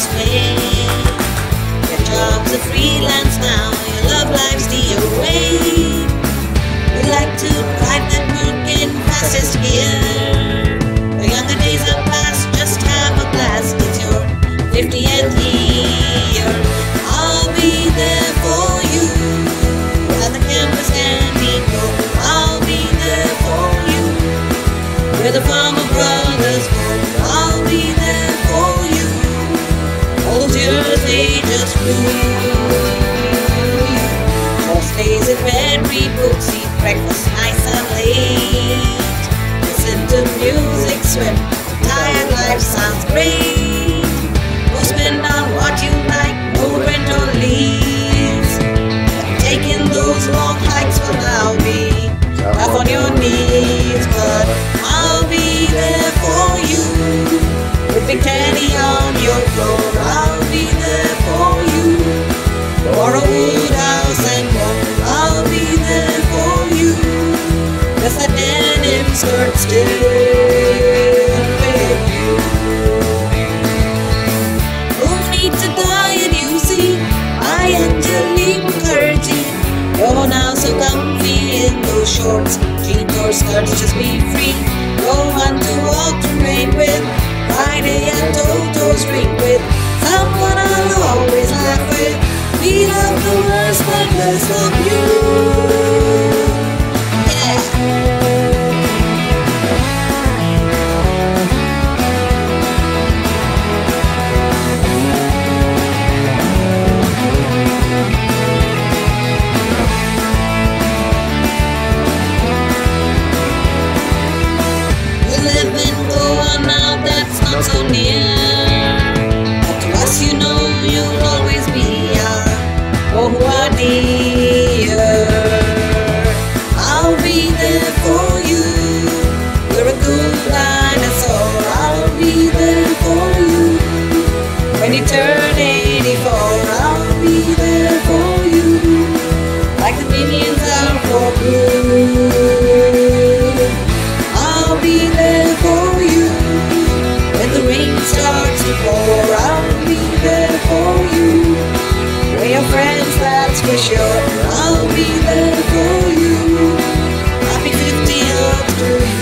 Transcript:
this way. Your job's a freelance now, your love life's DOA. We like to drive that working fastest gear. The younger days are past, just have a blast. It's your 50th year. I'll be there for you at the campus canteen room. I'll be there for you where the farmer brothers go. I'll be there for you. All those years they just flew. Most days in bed, read books, eat breakfast nice and late. Listen to music, swim. Tired life sounds great. Go spend on what you like, no rent or lease. Taking those long hikes will now be tough on your knees, but I'll be there for you with Big Teddy on your floor. I'll be there for you for a wood house and more. I'll be there for you with a denim skirt still with you. No need to diet, you see. I Angelique Mukherjee. You're now so comfy in those shorts, jeans or skirts, just be free. No one to walk the rain with, Friday and Toto's drink with, someone I'll always laugh with. We love the worst but less of you. Yeah. Live in Goa now, that's not so near. But to us, you know, you'll always be our Goa dear. I'll be there for you. You're a good dinosaur. I'll be there for you. When you turn 84, I'll be there for you. Like the minions are for blue. I'll be there for you when the rain starts to pour. I'll be there for you. We're your friends, that's for sure. I'll be there for you. Happy 50th to you.